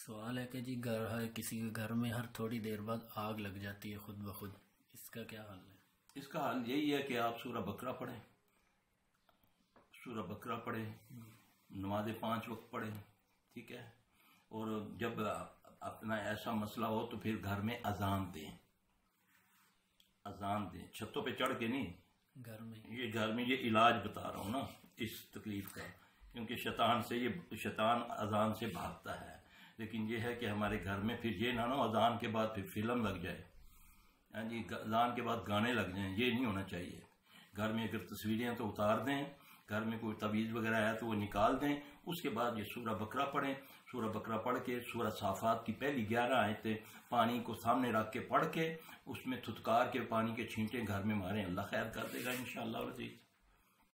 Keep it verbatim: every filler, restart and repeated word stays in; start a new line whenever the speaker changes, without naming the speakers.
सवाल है कि जी घर है, किसी के घर में हर थोड़ी देर बाद आग लग जाती है खुद ब खुद, इसका क्या हल है?
इसका हल यही है कि आप सूरह बकरा पढ़ें, सूरह बकरा पढ़ें, नमाज़ें पांच वक्त पढ़ें, ठीक है। और जब अपना ऐसा मसला हो तो फिर घर में अजान दें, अजान दें, छतों पे चढ़ के नहीं,
घर में। ये
घर में ये इलाज बता रहा हूँ ना इस तकलीफ का, क्योंकि शैतान से ये शैतान अजान से भागता है। लेकिन ये है कि हमारे घर में फिर ये ना ना अजान के बाद फिर फिल्म लग जाए, हाँ जी, अजान के बाद गाने लग जाएं, ये नहीं होना चाहिए। घर में अगर तस्वीरें हैं तो उतार दें, घर में कोई तवीज़ वगैरह है तो वो निकाल दें। उसके बाद ये सूरह बकरा पढ़ें, सूरह बकरा पढ़ के सूरह साफात की पहली ग्यारह आयतें पानी को सामने रख के पढ़ के उसमें थुतकार के पानी के छींटे घर में मारें, अल्लाह खैर कर देगा इंशाअल्लाह।